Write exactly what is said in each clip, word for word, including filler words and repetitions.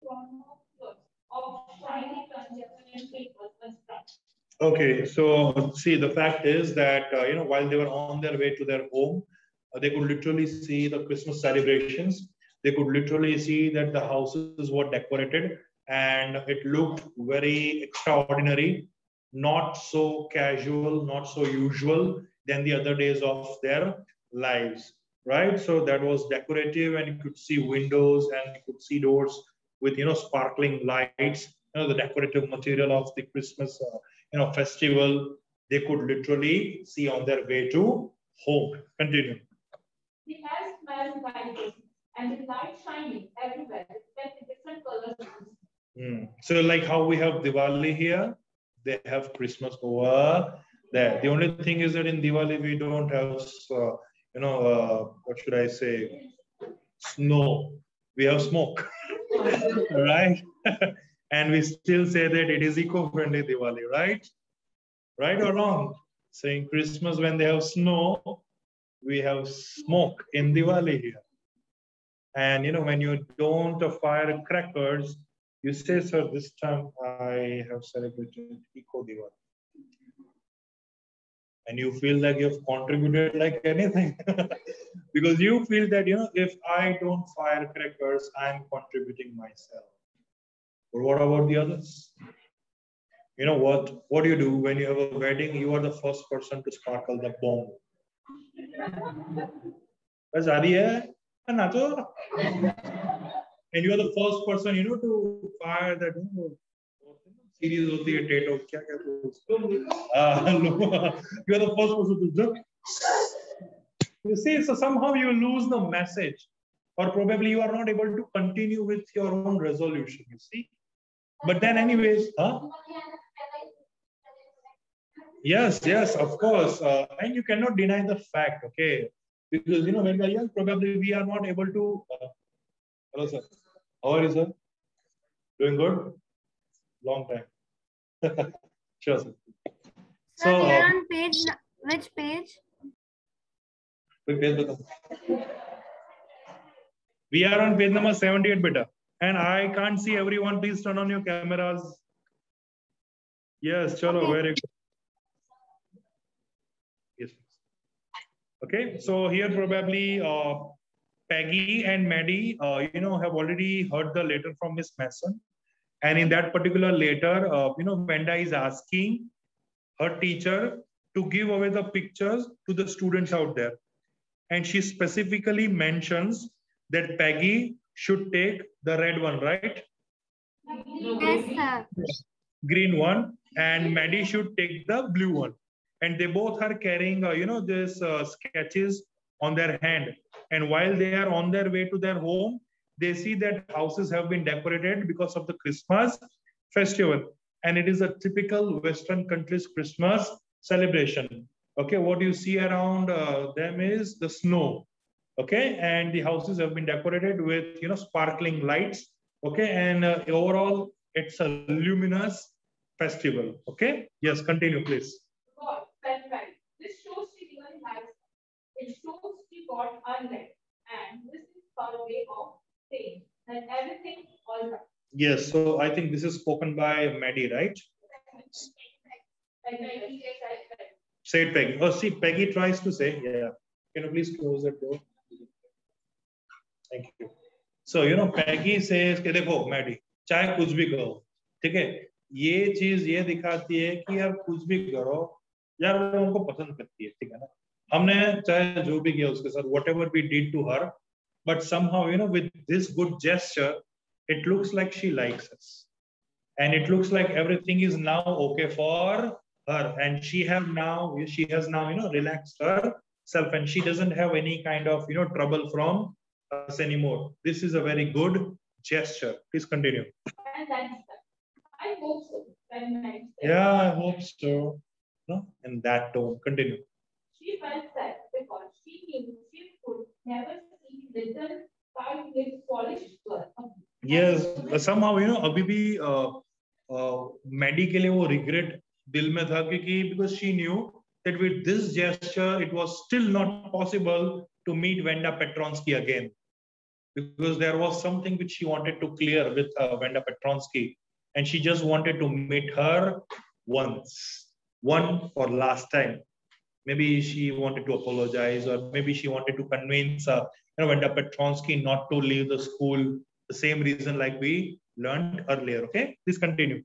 Okay, so see, the fact is that uh, you know while they were on their way to their home, uh, they could literally see the Christmas celebrations. They could literally see that the houses were decorated, and it looked very extraordinary, not so casual, not so usual than the other days of their lives, right? So that was decorative, and you could see windows and you could see doors with you know sparkling lights, you know the decorative material of the Christmas. Uh, you know, festival, they could literally see on their way to home. Continue. The air smells like and the light shining everywhere, with different colors. Mm. So, like how we have Diwali here, they have Christmas over there. The only thing is that in Diwali we don't have, uh, you know, uh, what should I say, snow. We have smoke, right? And we still say that it is eco-friendly Diwali, right? Right or wrong? So in Christmas, when they have snow, we have smoke in Diwali here. And you know, when you don't fire crackers, you say, sir, this time I have celebrated Eco Diwali. And you feel like you've contributed like anything. Because you feel that, you know, if I don't fire crackers, I'm contributing myself. But what about the others? You know what? What do you do when you have a wedding? You are the first person to sparkle the bomb. And you are the first person, you know, to fire that. You know, series of the tato. You are the first person to do. You see, so somehow you lose the message, or probably you are not able to continue with your own resolution. You see, but then, anyways, huh? Yes, yes, of course. Uh, and you cannot deny the fact, okay? Because, you know, when we are young, probably we are not able to. Uh, hello, sir. How are you, sir? Doing good? Long time. Sure, sir. So, so we are uh, on page, which page? We are on page number seventy-eight, beta. And I can't see everyone. Please turn on your cameras. Yes, chalo, okay. Very good. Yes. Okay, so here probably uh, Peggy and Maddie, uh, you know, have already heard the letter from Miss Mason. And in that particular letter, uh, you know, Venda is asking her teacher to give away the pictures to the students out there. And she specifically mentions that Peggy should take the red one, right? Yes, sir. Green one, and Maddie should take the blue one. And they both are carrying, uh, you know, this uh, sketches on their hand. And while they are on their way to their home, they see that houses have been decorated because of the Christmas festival. And it is a typical Western country's Christmas celebration. Okay, what you see around uh, them is the snow. Okay, and the houses have been decorated with, you know, sparkling lights. Okay, and uh, overall, it's a luminous festival. Okay, yes, continue, please. God, that's right. This shows she really likes it. It shows she got unmet, and this is her way of saying that everything all right. Yes, so I think this is spoken by Maddie, right? Say it, Peggy. Oh, see, Peggy tries to say, yeah. Can you please close that door? Thank you. So, you know, Peggy says, कि देखो, Maddie, चाहे कुछ भी करो, ठीक है? ये चीज ये दिखाती है कि यार कुछ भी करो, यार वो उनको पसंद करती है, ठीक है ना? हमने चाहे जो भी किया उसके साथ, whatever we did to her, but somehow, you know, with this good gesture, it looks like she likes us, and it looks like everything is now okay for her, and she have now, she has now, you know, relaxed herself, and she doesn't have any kind of, you know, trouble from us anymore. This is a very good gesture. Please continue. And that's I hope so. Very nice. Yeah, I hope so. No, in that tone. Continue. She felt sad because she knew she could never see little five minutes polished girl. Yes, somehow, you know, अभी भी uh, Maddie के लिए वो regret दिल में था क्योंकि because she knew that with this gesture it was still not possible to meet Venda Petronsky again. because there was something which she wanted to clear with uh, Venda Petronsky, and she just wanted to meet her once, one for last time. Maybe she wanted to apologize, or maybe she wanted to convince uh, you know, Venda Petronsky not to leave the school. The same reason like we learned earlier. Okay, please continue.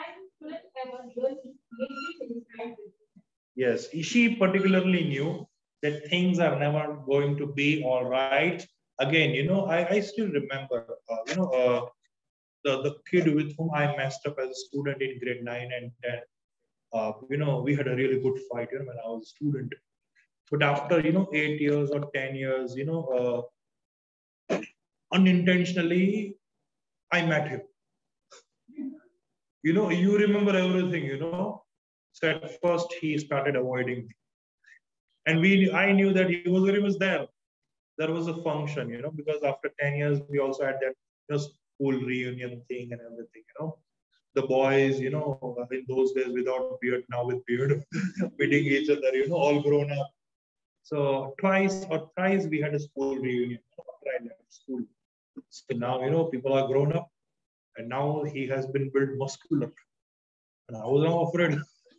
Yes, she particularly knew that things are never going to be all right. Again, you know, I, I still remember, uh, you know, uh, the, the kid with whom I messed up as a student in grade nine and ten. Uh, you know, we had a really good fight, you know, when I was a student. But after, you know, eight years or ten years, you know, uh, unintentionally, I met him. You know, you remember everything, you know. So at first he started avoiding me. And we, I knew that he was very much there. There was a function, you know, because after ten years, we also had that, you know, school reunion thing and everything, you know. The boys, you know, in those days without beard, now with beard, meeting each other, you know, all grown up. So twice or thrice we had a school reunion after I left school. So now, you know, people are grown up and now he has been built muscular. And I was now afraid.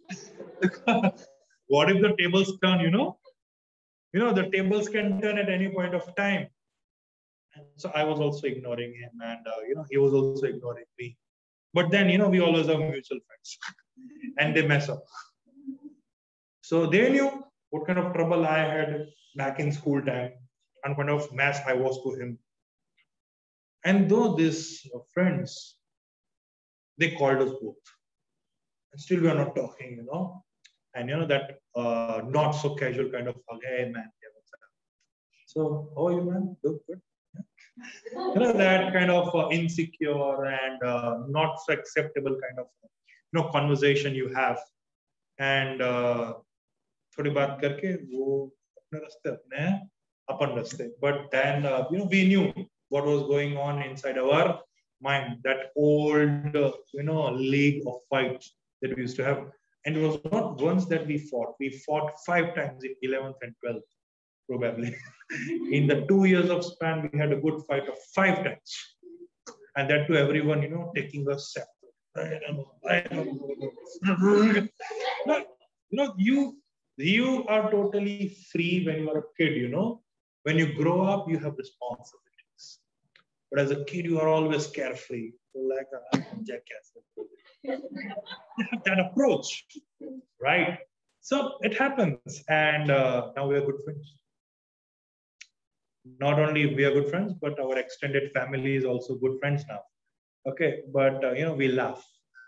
What if the tables turn, you know? You know, the tables can turn at any point of time. And so I was also ignoring him and, uh, you know, he was also ignoring me. But then, you know, we always have mutual friends and they mess up. So they knew what kind of trouble I had back in school time and what kind of mess I was to him. And though these friends, they called us both. And still we are not talking, you know. And you know, that uh, not so casual kind of hug, hey man. So, how are you, man? Good, good. Yeah. You know, that kind of uh, insecure and uh, not so acceptable kind of, you know, conversation you have. And uh, थोड़ी बात करके वो अपने रास्ते अपने अपन रास्ते. But then, uh, you know, we knew what was going on inside our mind. That old, uh, you know, league of fights that we used to have. And it was not once that we fought. We fought five times in eleventh and twelfth, probably. In the two years of span, we had a good fight of five times. And that to everyone, you know, taking us separate. You know, you you are totally free when you are a kid, you know. When you grow up, you have responsibilities. But as a kid, you are always carefree. Like a jackass. That approach, right? So it happens. And uh, now we are good friends. Not only we are good friends, but our extended family is also good friends now. Okay, but uh, you know, we laugh.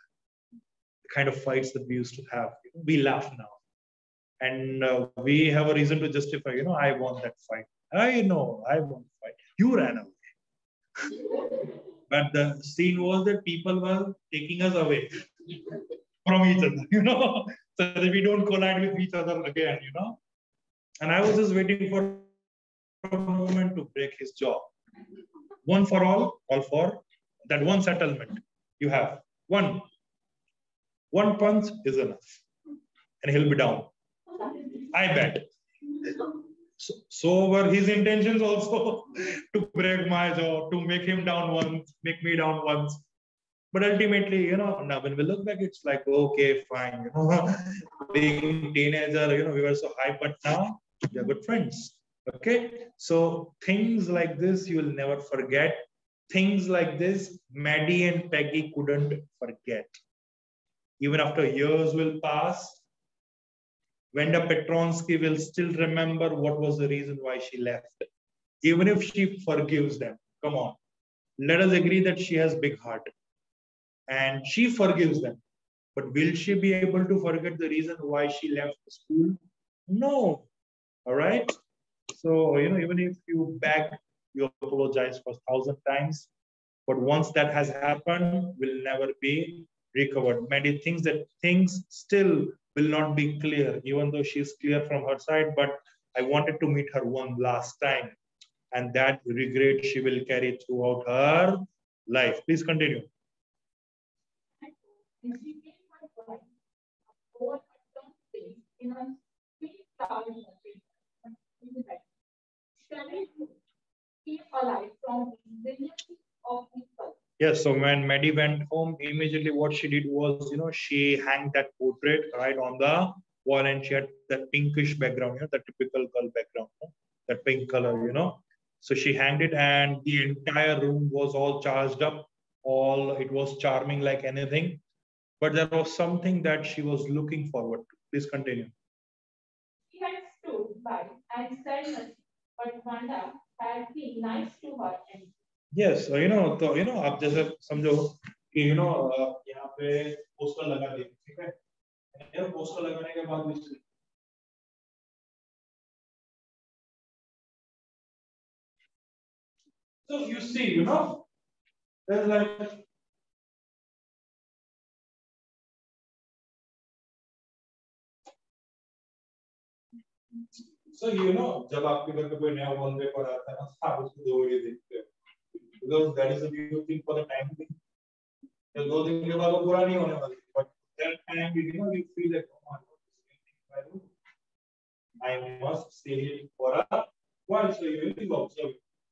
The kind of fights that we used to have, we laugh now. And uh, we have a reason to justify, you know, I won that fight. I know, I won the fight. You ran away. But the scene was that people were taking us away from each other, you know, so that we don't collide with each other again, you know. And I was just waiting for a moment to break his jaw. One for all, all for that one settlement you have. One. One punch is enough. And he'll be down. I bet. So, so were his intentions also to break my jaw, to make him down once, make me down once. But ultimately, you know, now when we look back, it's like, okay, fine. You know, being teenager, you know, we were so high, but now we are good friends. Okay. So things like this, you will never forget. Things like this, Maddie and Peggy couldn't forget. Even after years will pass, Venda Petronsky will still remember what was the reason why she left. Even if she forgives them. Come on. Let us agree that she has big heart. And she forgives them. But will she be able to forget the reason why she left the school? No. All right. So, you know, even if you beg, you apologize for a thousand times. But once that has happened, will never be recovered. Many things that things still will not be clear, even though she's clear from her side. But I wanted to meet her one last time. And that regret she will carry throughout her life. Please continue. Keep alive from Yes, so when Maddie went home, immediately what she did was, you know, she hung that portrait right on the wall, and she had that pinkish background, you know, the typical girl background, you know, that pink color, you know. So she hanged it, and the entire room was all charged up. All it was charming like anything, but there was something that she was looking forward to. Please continue. She had stood by and said nothing, but Wanda had been nice to her. And yes, you know, तो you know, आप जैसे समझो कि you know यहाँ पे poster लगा दिया, ठीक है? यार पोस्टर लगाने के बाद भी so you see, you know, there's like so you know, जब आपके घर पे कोई नया वॉलपेपर आता है ना, आप उसको दो बार देखते हो, because that is a new thing for the time being. तो दो दिन के बाद वो पूरा नहीं होने वाली, but that time you know you feel like oh my God, I must stay here for a while, so you will observe.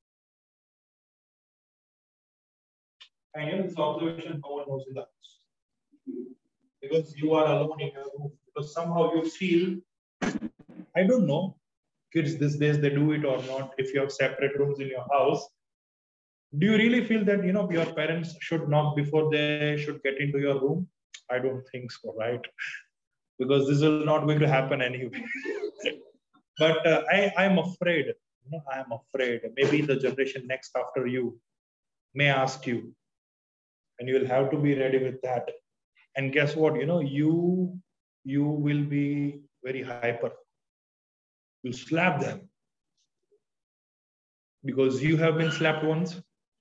And you know, this observation no one knows in the house because you are alone in your room. Because somehow you feel, I don't know, kids these days they do it or not. If you have separate rooms in your house, do you really feel that you know your parents should knock before they should get into your room? I don't think so, right? Because this is not going to happen anyway. But uh, I I'm afraid. You know, I am afraid. Maybe the generation next after you may ask you, and you will have to be ready with that. And guess what? You know, you you will be very hyper. You slap them because you have been slapped once.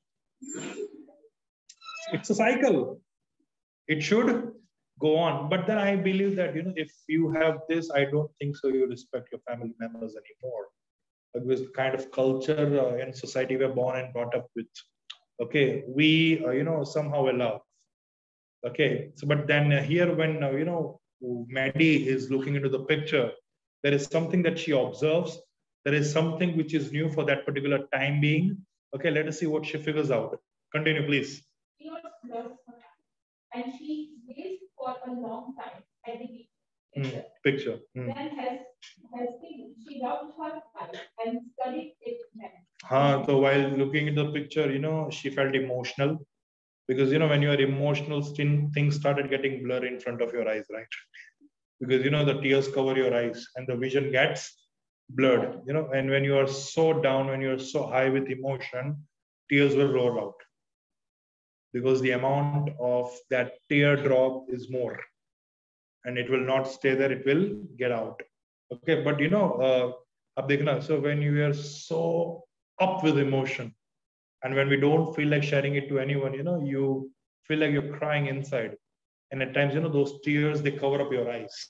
It's a cycle. It should go on. But then I believe that, you know, if you have this, I don't think so you respect your family members anymore. Because the kind of culture uh, and society we're born and brought up with. Okay, we, uh, you know, somehow allow. Okay, so but then uh, here when, uh, you know, Maddie is looking into the picture, there is something that she observes. There is something which is new for that particular time being. Okay, let us see what she figures out. Continue, please. She was close her and she gazed for a long time at the picture. Mm, picture. Mm. Then has has been, she rubbed her eyes and studied it then. Huh, so while looking at the picture, you know, she felt emotional. Because, you know, when you are emotional, things started getting blurry in front of your eyes, right? Because, you know, the tears cover your eyes and the vision gets blurred, you know, and when you are so down, when you're so high with emotion, tears will roll out. Because the amount of that teardrop is more. And it will not stay there, it will get out. Okay, but, you know, uh, so when you are so up with emotion, and when we don't feel like sharing it to anyone, you know, you feel like you're crying inside. And at times, you know, those tears, they cover up your eyes.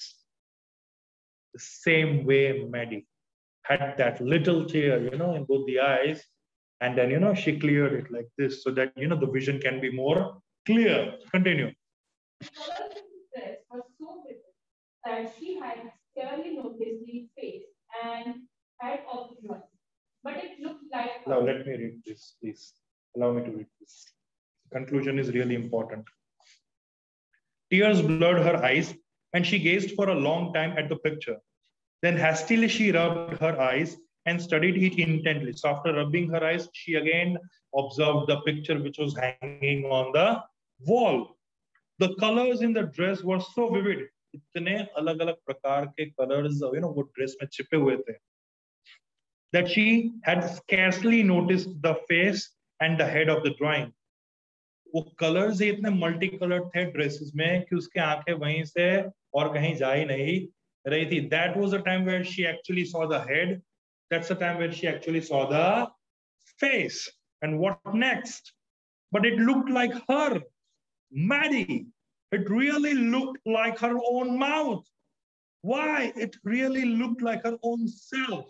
The same way Maddie had that little tear, you know, in both the eyes. And then, you know, she cleared it like this so that, you know, the vision can be more clear. Continue. The colors in the dress were so vivid that she had scarcely noticed the face and had observed. But it looked like. Now, let me read this, please. Allow me to read this. The conclusion is really important. Tears blurred her eyes, and she gazed for a long time at the picture. Then hastily she rubbed her eyes and studied it intently. So after rubbing her eyes, she again observed the picture which was hanging on the wall. The colors in the dress were so vivid. इतने अलग-अलग प्रकार के colors, you know, वो dress में छिपे हुए थे. That she had scarcely noticed the face and the head of the drawing. वो colors ही इतने multicolored थे dresses में कि उसके आंखें वहीं से और कहीं जा ही नहीं रही थी. That was the time where she actually saw the head. That's the time where she actually saw the face. And what next? But it looked like her, Maddie. It really looked like her own mouth. Why? It really looked like her own self.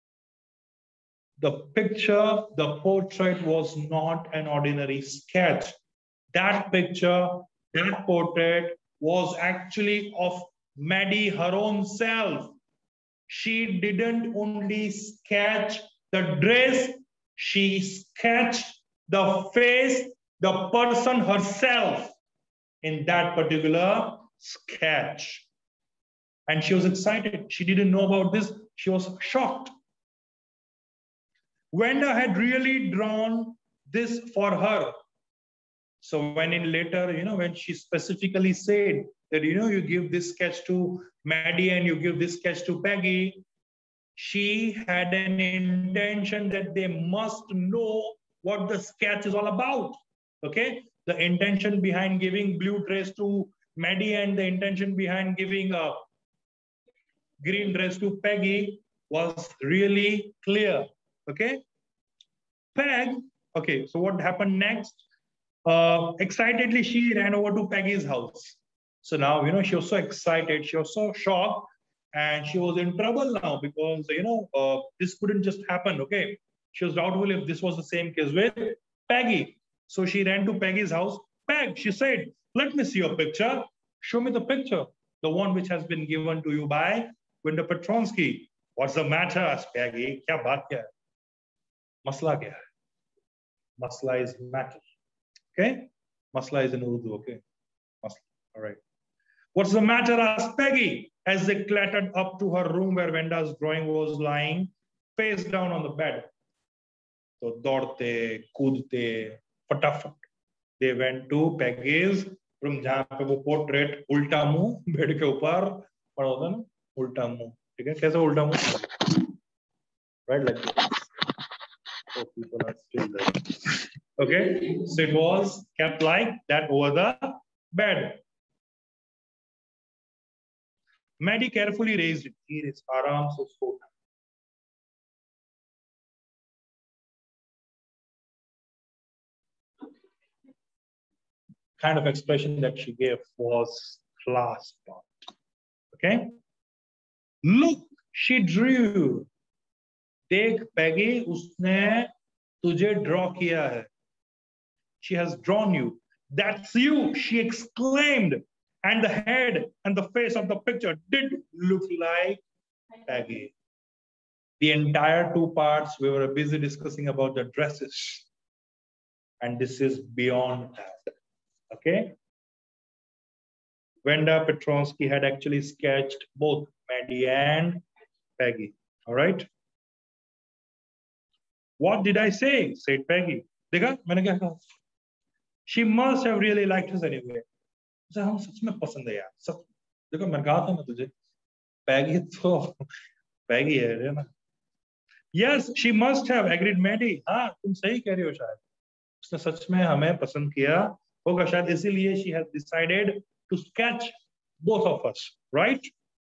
The picture, the portrait was not an ordinary sketch. That picture, that portrait was actually of Maddie, her own self. She didn't only sketch the dress, she sketched the face the person herself in that particular sketch. And she was excited. She didn't know about this. She was shocked. Wenda had really drawn this for her. So when in later, you know, when she specifically said that, you know, you give this sketch to Maddie and you give this sketch to Peggy, she had an intention that they must know what the sketch is all about. Okay? The intention behind giving blue dress to Maddie and the intention behind giving a green dress to Peggy was really clear. Okay? Peg, okay, so what happened next? Uh, excitedly, she ran over to Peggy's house. So now, you know, she was so excited, she was so shocked, and she was in trouble now because, you know, uh, this couldn't just happen, okay? She was doubtful if this was the same case with Peggy. So she ran to Peggy's house. Peg, she said, let me see your picture. Show me the picture, the one which has been given to you by Wenda Petronsky. What's the matter? Asked Peggy. Kya baat kya hai? Masla kya hai? Masla is matter. Okay? Masla is in Urdu, okay? Masla. All right. What's the matter? Asked Peggy as they clattered up to her room where Wenda's drawing was lying face down on the bed. So, दौड़ते, कूदते, फटाफट. They went to Peggy's room जहाँ पे वो portrait उल्टा मुंह bed के ऊपर पड़ा होता ना उल्टा मुंह. ठीक है? कैसे उल्टा मुंह? Right, like this. So people are still there. Okay, so it was kept like that over the bed. Maddie carefully raised it. Here is aram se sota. Kind of expression that she gave was class part. Okay, look, she drew. Take Peggy, उसने तुझे draw किया है. She has drawn you. That's you, she exclaimed. And the head and the face of the picture did look like Peggy. The entire two parts, we were busy discussing about the dresses. And this is beyond that. Okay? Wenda Petronsky had actually sketched both Maddie and Peggy. All right? What did I say? Said Peggy. देखा मैंने क्या कहा? She must have really liked us anyway. उसे हम सच में पसंद है यार. सच. देखो मैंने कहा था ना तुझे. Peggy तो Peggy है ना. Yes, she must have agreed, Maddie. हाँ, तुम सही कह रही हो शायद. उसने सच में हमें पसंद किया होगा शायद इसीलिए she has decided to sketch both of us, right?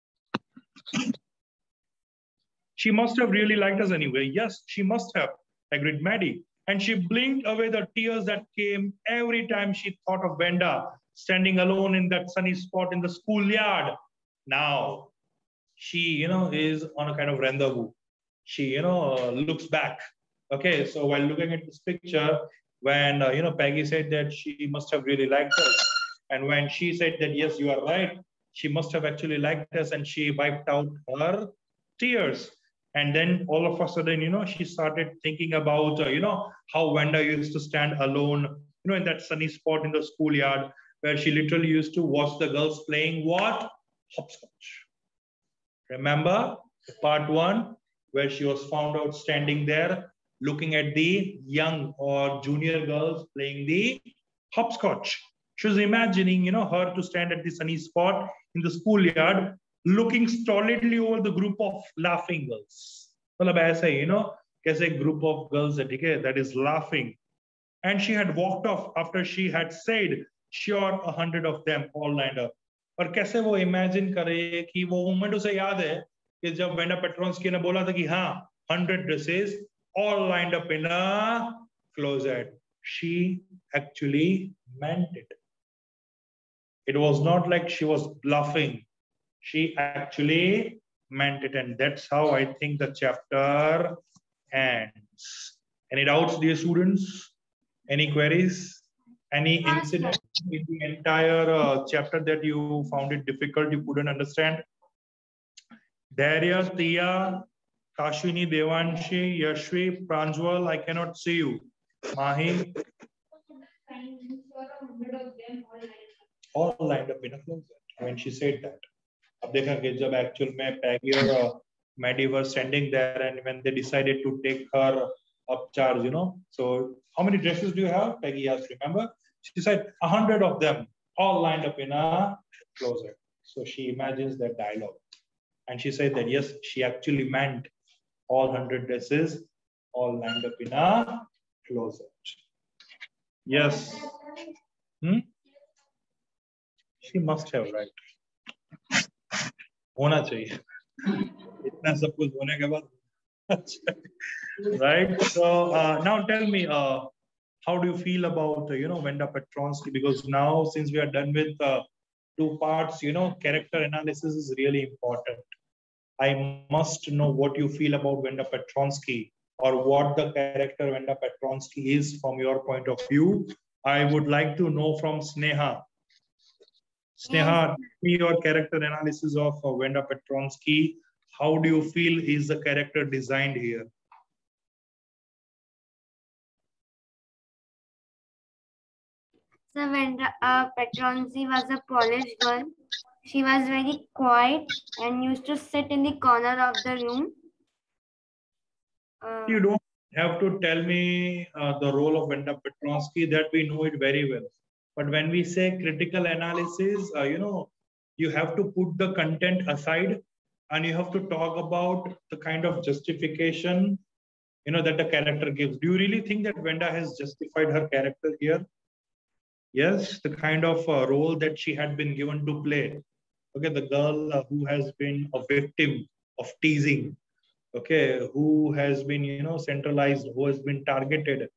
She must have really liked us anyway. Yes, she must have, agreed Maddie. And she blinked away the tears that came every time she thought of Wenda standing alone in that sunny spot in the schoolyard. Now, she, you know, is on a kind of rendezvous. She, you know, uh, looks back. Okay, so while looking at this picture, when, uh, you know, Peggy said that she must have really liked us. And when she said that, yes, you are right, she must have actually liked us, and she wiped out her tears. And then all of a sudden, you know, she started thinking about, uh, you know, how Wenda used to stand alone, you know, in that sunny spot in the schoolyard where she literally used to watch the girls playing what? Hopscotch. Remember part one where she was found out standing there looking at the young or junior girls playing the hopscotch. She was imagining, you know, her to stand at the sunny spot in the schoolyard looking stolidly over the group of laughing girls. मतलब ऐसे, you know, कैसे a group of girls that is laughing. And she had walked off after she had said, sure, a hundred of them all lined up. और कैसे वो imagine करे कि वो moment उसे याद है कि जब Wenda Petronsky ने बोला था कि हाँ, hundred dresses all lined up in a closet. She actually meant it. It was not like she was bluffing. She actually meant it, and that's how I think the chapter ends. Any doubts, dear students? Any queries? Any incident in the entire uh, chapter that you found it difficult, you couldn't understand? Daria, Tia, Kashini, Devanshi, Yashvi, Pranjwal, I cannot see you. Mahi? lined, means there are a hundred of them all lined up. All lined up in a closet when she said that. अब देखा कि जब actual में Peggy और Maddie were standing there, and when they decided to take her up charge, you know. So how many dresses do you have? Peggy asked. Remember? She said a hundred of them, all lined up in a closet. So she imagines that dialogue, and she said that yes, she actually meant all hundred dresses, all lined up in a closet. Yes. Hmm? She must have, right? होना चाहिए. इतना सब कुछ होने के बाद. Right. So uh, now tell me, uh, how do you feel about uh, you know Wenda Petronsky? Because now, since we are done with uh, two parts, you know, character analysis is really important. I must know what you feel about Wenda Petronsky, or what the character Wenda Petronsky is from your point of view. I would like to know from Sneha. Sneha, yes. Your character analysis of uh, Wenda Petronsky. How do you feel is the character designed here? So Wenda uh, Petronsky was a Polish girl. She was very quiet and used to sit in the corner of the room. Uh, you don't have to tell me uh, the role of Wenda Petronsky, that we know it very well. But when we say critical analysis, uh, you know, you have to put the content aside and you have to talk about the kind of justification, you know, that the character gives. Do you really think that Wenda has justified her character here? Yes, the kind of uh, role that she had been given to play. Okay, the girl uh, who has been a victim of teasing. Okay, who has been, you know, centralized, who has been targeted.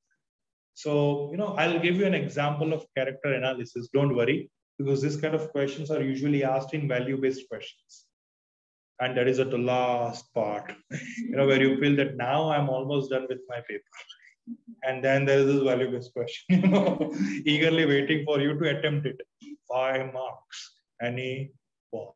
So, you know, I'll give you an example of character analysis. Don't worry, because this kind of questions are usually asked in value-based questions. And that is at the last part, you know, where you feel that now I'm almost done with my paper. And then there is this value-based question, you know, eagerly waiting for you to attempt it. Five marks, any one.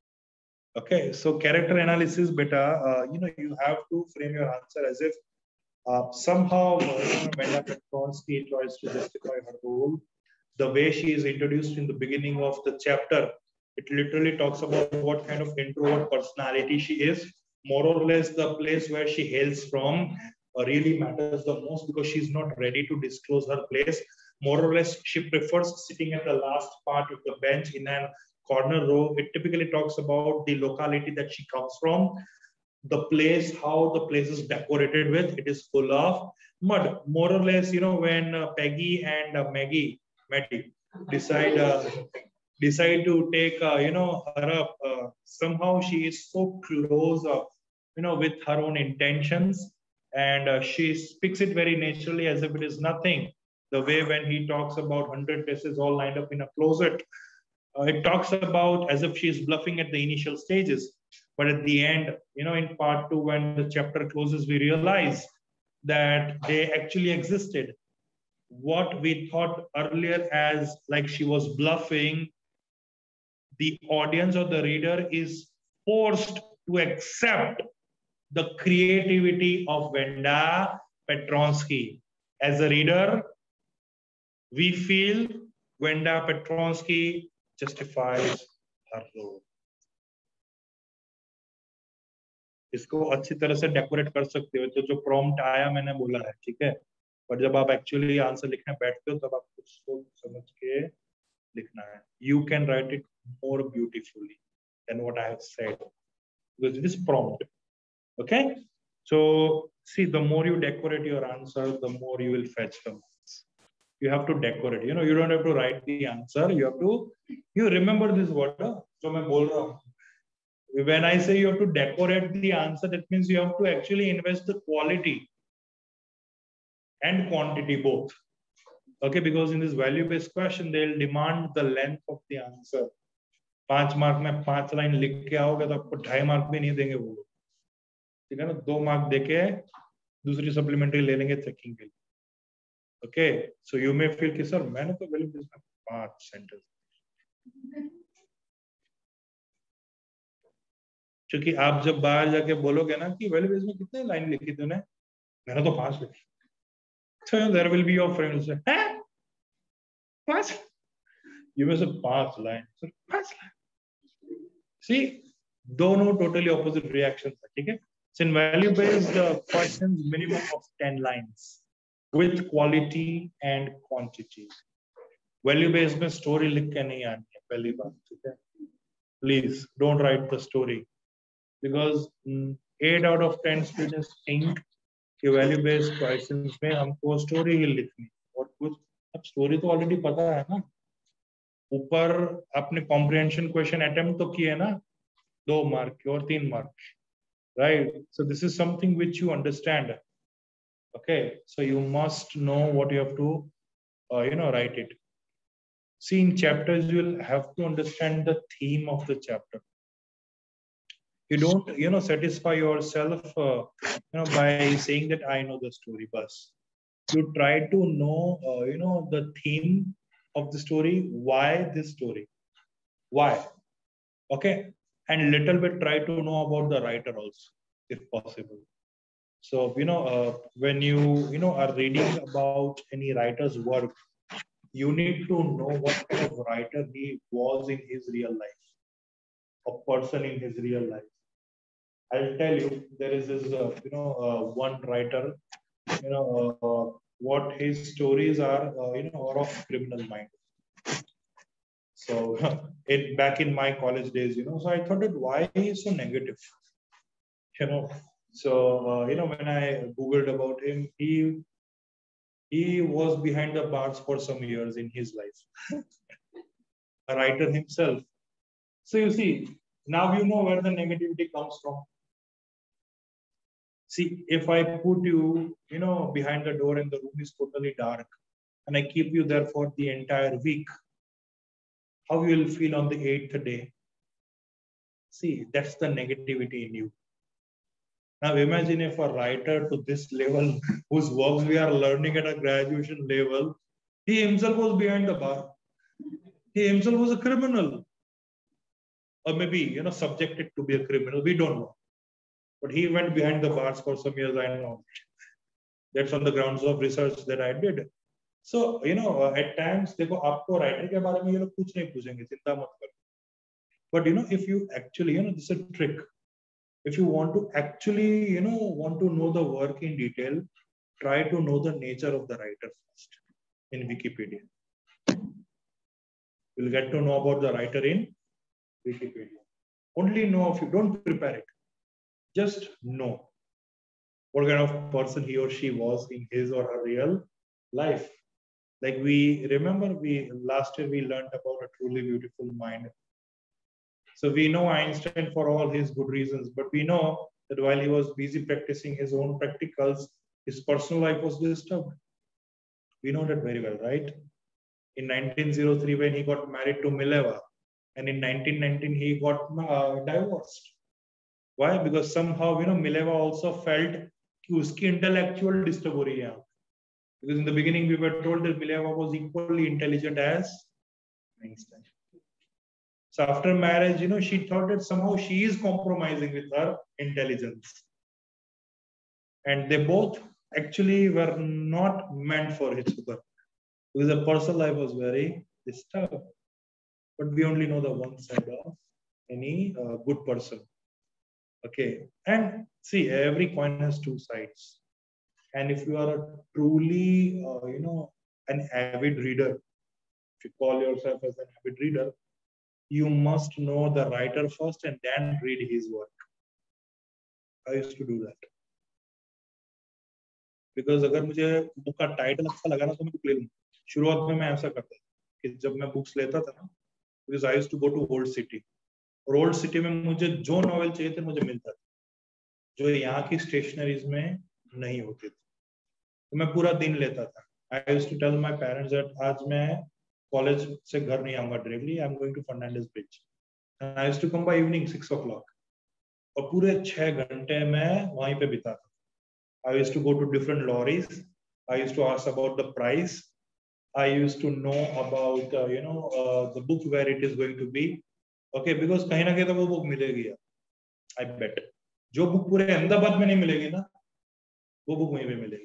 Okay, so character analysis, beta, uh, you know, you have to frame your answer as if uh, somehow Wenda Petronsky tries to justify her role. The way she is introduced in the beginning of the chapter, it literally talks about what kind of introvert personality she is. More or less, the place where she hails from uh, really matters the most, because she's not ready to disclose her place. More or less, she prefers sitting at the last part of the bench in a corner row. It typically talks about the locality that she comes from, the place, how the place is decorated with. It is full of mud. More or less, you know, when uh, Peggy and uh, Maggie, Maddie, decide uh, decide to take, uh, you know, her up, uh, somehow she is so close, uh, you know, with her own intentions, and uh, she speaks it very naturally as if it is nothing. The way when he talks about one hundred dresses all lined up in a closet, uh, it talks about as if she is bluffing at the initial stages. But at the end, you know, in part two, when the chapter closes, we realize that they actually existed. What we thought earlier as like she was bluffing, the audience or the reader is forced to accept the creativity of Wenda Petronsky. As a reader, we feel Wenda Petronsky justifies her role. इसको अच्छी तरह से decorate कर सकते हो, तो जो prompt आया मैंने बोला है, ठीक है, पर जब आप एक्चुअली आंसर लिखने बैठते हो तब आप कुछ सोच समझ के लिखना है. You can write it more beautifully than what I have said, because it is prompt. Okay, so see, the more you decorate your answer, the more you will fetch the marks. You have to decorate, you know, you don't have to write the answer, you have to, you remember this word, जो मैं बोल रहा हूँ. When I say you have to decorate the answer, that means you have to actually invest the quality and quantity both. Okay, because in this value-based question, they'll demand the length of the answer. पांच mark में पांच line लिख के आओगे तो आपको ढाई mark भी नहीं देंगे वो, ठीक है ना. दो मार्क देके दूसरी सप्लीमेंट्री ले लेंगे चेकिंग के लिए. Okay, so you may feel कि सर मैंने तो वैल्यू-बेस्ड में पांच सेंटेंस, क्योंकि आप जब बाहर जाके बोलोगे ना कि वैल्यू-बेस्ड में कितने लाइन लिखी तूने, मैंने तो पांच लिखी. So there will be your friends. Hey, पांच. You may say पांच lines. Sir, पांच lines. See, दोनों totally opposite reactions. ठीक है? So in value-based uh, questions, minimum of ten lines with quality and quantity. Value-based में story लिख के नहीं आनी है पहली बात. ठीक है? Please don't write the story because mm, eight out of ten students think कि value-based questions में हमको story ही लिखनी और कुछ अब story तो already पता है ना. ऊपर आपने comprehension question attempt तो किए ना दो मार्क के और तीन mark, right? So this is something which you understand. Okay, so you must know what you have to, uh, you know, write it. See, in chapters you will have to understand the theme of the chapter. You don't, you know, satisfy yourself, uh, you know, by saying that I know the story. But you try to know, uh, you know, the theme of the story. Why this story? Why? Okay, and little bit try to know about the writer also, if possible. So you know, uh, when you you know are reading about any writer's work, you need to know what kind of writer he was in his real life, a person in his real life. I'll tell you, there is this, uh, you know, uh, one writer, you know, uh, what his stories are, uh, you know, are of criminal mind. So, it back in my college days, you know, so I thought that why he is so negative, you know. So, uh, you know, when I Googled about him, he he was behind the bars for some years in his life, a writer himself. So you see, now you know where the negativity comes from. See, if I put you, you know, behind the door and the room is totally dark, and I keep you there for the entire week, how you will feel on the eighth day? See, that's the negativity in you. Now imagine if a writer to this level, whose works we are learning at a graduation level, he himself was behind the bar. He himself was a criminal. Or maybe, you know, subjected to be a criminal. We don't know. But he went behind the bars for some years, I know. That's on the grounds of research that I did. So, you know, uh, at times, देखो आपको writer के बारे में ये लोग कुछ नहीं पूछेंगे, चिंता मत करो. But you know, if you actually, you know, this is a trick. If you want to actually, you know, want to know the work in detail, try to know the nature of the writer first in Wikipedia. You'll get to know about the writer in Wikipedia. Only know if you don't prepare it. Just know what kind of person he or she was in his or her real life. Like we remember, we last year we learned about A Truly Beautiful Mind. So we know Einstein for all his good reasons, but we know that while he was busy practicing his own practicals, his personal life was disturbed. We know that very well, right? In nineteen oh three, when he got married to Mileva, and in nineteen nineteen he got uh, divorced. Why? Because somehow, you know, Mileva also felt कि उसकी intellectual disturb हो रही है. Because in the beginning we were told that Mileva was equally intelligent as Einstein. So after marriage, you know, she thought that somehow she is compromising with her intelligence. And they both actually were not meant for each other. Because the personal life was very disturbed. But we only know the one side of any uh, good person. Okay. And see, every coin has two sides. And if you are a truly, uh, you know, an avid reader, if you call yourself as an avid reader, you must know the writer first and then read his work. I used to do that. Because अगर मुझे book का title अच्छा लगा ना तो मैं book ले लूँ. शुरुआत में मैं ऐसा करता कि जब मैं बुक्स लेता था ना, because I used to go to Old City. और Old City में मुझे जो नॉवेल चाहिए थे मुझे मिलता था, जो यहाँ की स्टेशनरीज में नहीं होते थे. तो मैं पूरा दिन लेता था. I used to tell my parents that आज मैं कॉलेज से घर नहीं आऊंगा directly. I am going to Fernandez Bridge. And I used to come by evening six o'clock. और पूरे छह घंटे मैं वहीं पे बिताता. I used to go to different lorries. I used to ask about the price. I used to know about uh, you know uh, the book where it is going to be. Okay, because कहीं ना कहीं तो वो book मिलेगी. I bet. जो book पूरे अहमदाबाद में नहीं मिलेगी ना, वो बुक वहीं पे मिलेगी.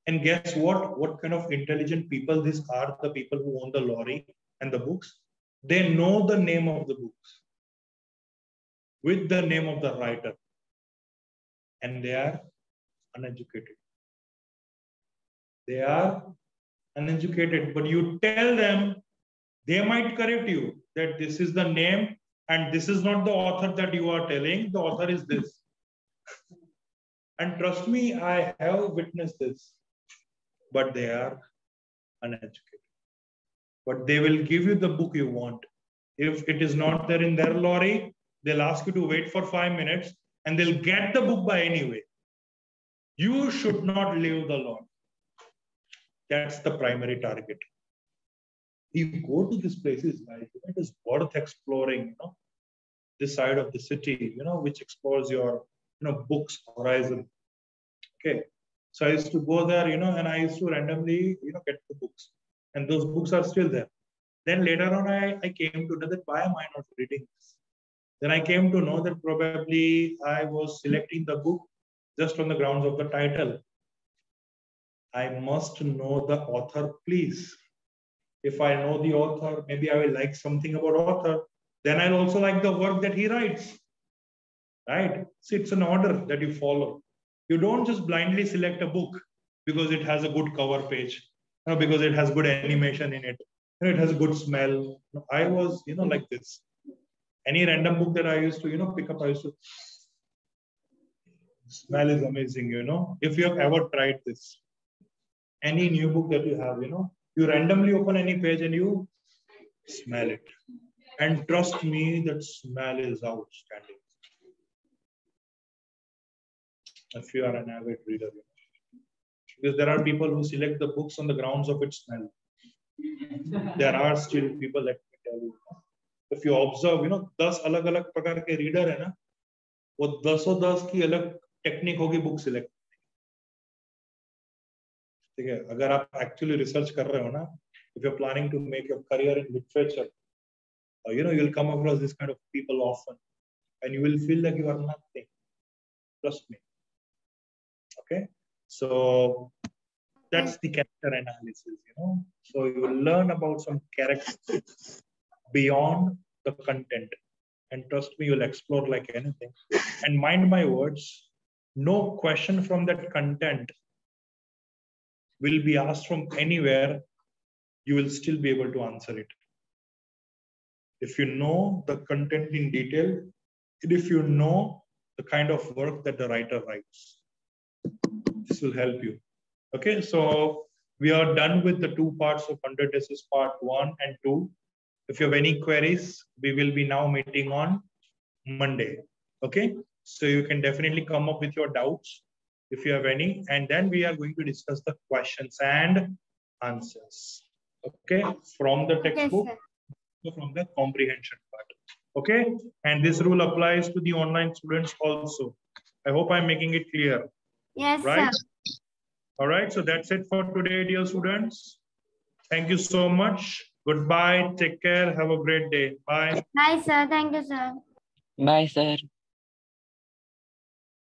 And guess what? What kind of intelligent people these are, the people who own the lorry and the books? They know the name of the books with the name of the writer. And they are uneducated. They are uneducated, but you tell them, they might correct you that this is the name and this is not the author that you are telling. The author is this. And trust me, I have witnessed this. But they are uneducated. But they will give you the book you want. If it is not there in their lorry, they'll ask you to wait for five minutes and they'll get the book by anyway. You should not leave the lorry. That's the primary target. You go to these places, like, it is worth exploring, you know, this side of the city, you know, which explores your, you know, books horizon. Okay. So I used to go there, you know, and I used to randomly, you know, get the books. And those books are still there. Then later on, I, I came to know that why am I not reading this? Then I came to know that probably I was selecting the book just on the grounds of the title. I must know the author, please. If I know the author, maybe I will like something about author. Then I'll also like the work that he writes. Right? See, it's an order that you follow. You don't just blindly select a book because it has a good cover page, you know, because it has good animation in it, you know, it has a good smell. I was, you know, like this. Any random book that I used to, you know, pick up, I used to. Smell is amazing, you know. If you have ever tried this, any new book that you have, you know, you randomly open any page and you smell it. And trust me, that smell is outstanding. If you are an avid reader, because there are people who select the books on the grounds of its smell. There are still people, let me tell you. If you observe, you know, दस अलग अलग प्रकार के reader है ना, वो दसों दस की अलग टेक्निक होगी book select. ठीक है, अगर आप actually research कर रहे हो ना, if you're planning to make your career in literature, uh, you know, you'll come across this kind of people often, and you will feel like you are nothing. Trust me. Okay, so that's the character analysis, you know. So you will learn about some characters beyond the content, and trust me, you'll explore like anything. And mind my words, no question from that content will be asked from anywhere. You will still be able to answer it if you know the content in detail, and if you know the kind of work that the writer writes. This will help you. Okay, so we are done with the two parts of one hundred essays, part one and two. If you have any queries, we will be now meeting on Monday. Okay, so you can definitely come up with your doubts if you have any, and then we are going to discuss the questions and answers. Okay, from the textbook, okay, from the comprehension part. Okay, and this rule applies to the online students also. I hope I'm making it clear. Yes, right? sir. All right, so that's it for today, dear students. Thank you so much. Goodbye. Take care. Have a great day. Bye. Bye, sir. Thank you, sir. Bye, sir.